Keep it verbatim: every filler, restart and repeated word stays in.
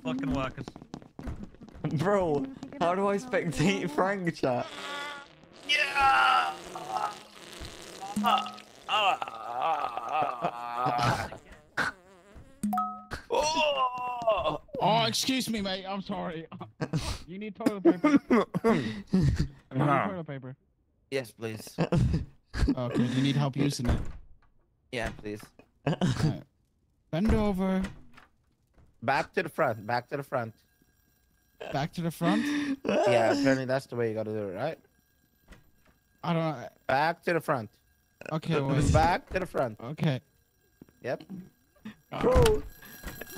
fucking workers. Bro, how do I spectate Frank chat? Yeah! Oh! Oh, excuse me, mate. I'm sorry. You need toilet paper. You need toilet paper. Yes, please. Okay, do you need help using it? Yeah, please. Right. Bend over. Back to the front. Back to the front. Back to the front. Yeah, apparently that's the way you gotta do it, right? I don't know. Back to the front. Okay, wait. Back to the front. Okay. Yep. Bro,